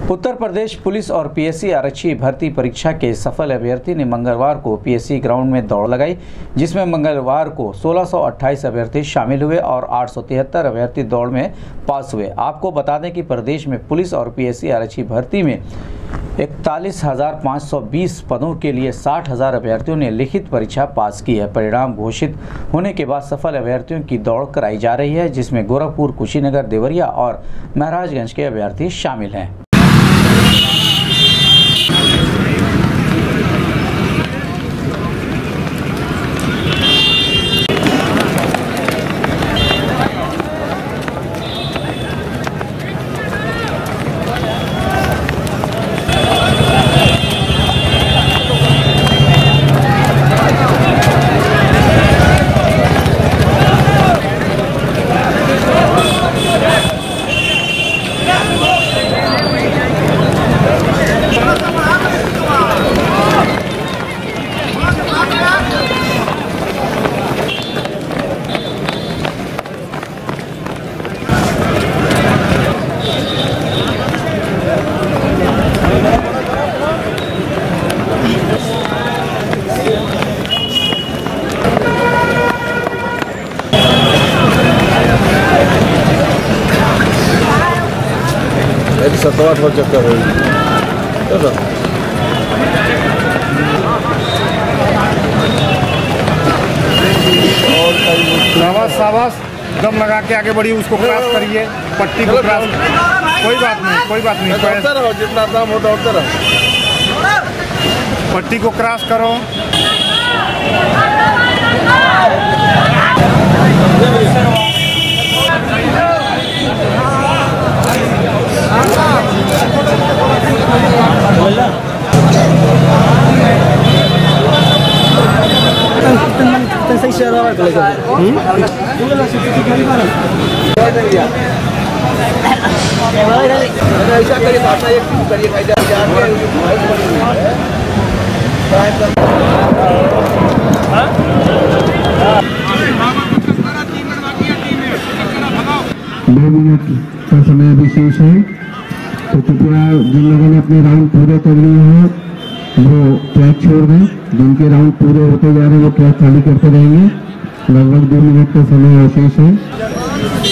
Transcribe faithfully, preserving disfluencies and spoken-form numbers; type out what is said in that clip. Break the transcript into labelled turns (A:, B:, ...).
A: Uttar Pradesh police और PSC आरक्षी भर्ती परीक्षा के सफल अभ्यर्थी ने मंगलवार को पीएससी ग्राउंड में दौड़ लगाई, जिसमें मंगलवार को सोलह सौ अट्ठाईस अभ्यर्थी शामिल हुए और आठ सौ तिहत्तर अभ्यर्थी दौड़ में पास हुए। आपको बता दें कि प्रदेश में पुलिस और पीएससी आरक्षी भर्ती में इकतालीस हजार पाँच सौ बीस पदों के लिए साठ हजार अभ्यर्थियों ने लिखित परीक्षा पास की है। परिणाम घोषित होने के बाद सफल अभ्यर्थियों की दौड़ कराई जा रही है, जिसमें गोरखपुर, कुशीनगर, देवरिया और महाराजगंज के अभ्यर्थी शामिल हैं।
B: सत्तर अठारह चक्कर है।
C: शाबाश शाबाश, दम लगा के आगे बढ़िए, उसको क्रॉस करिए, पट्टी को क्रॉस। कोई बात नहीं, कोई बात नहीं,
B: दौड़ते रहो, जितना दम हो दौड़ते रहो।
C: पट्टी को क्रॉस करो।
D: दो मिनट का समय विशेष है, तो कृपया जिन लोगों ने अपने राउंड पूरे कर लिए हैं वो ट्रैक छोड़ दें। जिनके राउंड पूरे होते जा रहे हैं वो ट्रैक खाली करते रहेंगे। लगभग दो मिनट का समय शेष है।